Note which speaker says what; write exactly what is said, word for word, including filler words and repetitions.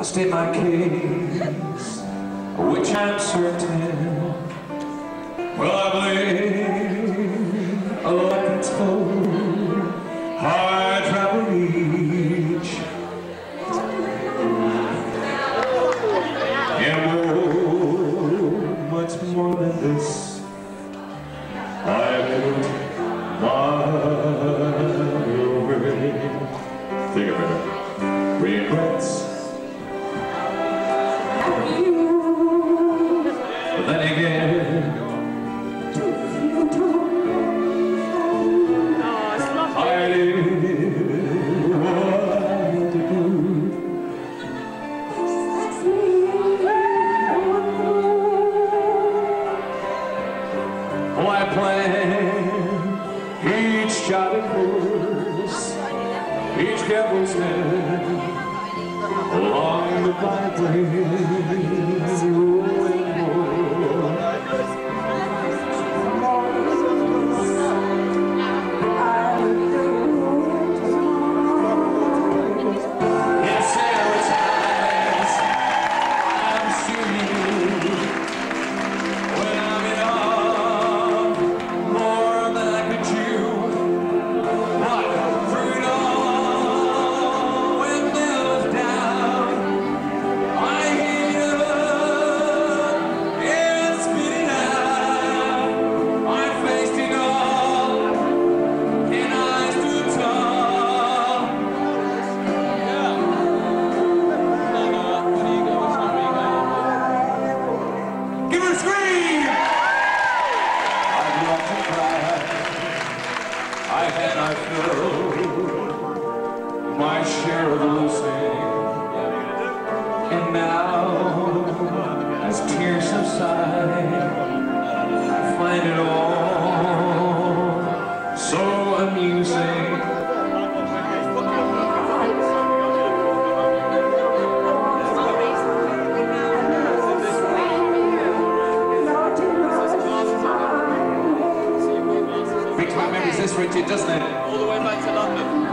Speaker 1: I state my case, which I'm certain. Well, I believe like it's cold, hard travel reach, and more, much more than this. I put my away. Think of it. Regrets. But then again, I did what I had to do. Oh, I planned each jolly course, each careful step along the byways, rolling more. Yes, there are times I'm seeing when I'm in awe, more than I could chew. What through it all, when there was doubt, I heat up and spit it out. I faced it all, and I stood tall. Give her a scream! I'd love to cry. I had I filled my share of losing, and now, as tears subside, I find it all so amusing. Brings my memories, this Richard, doesn't it? All the way back to London.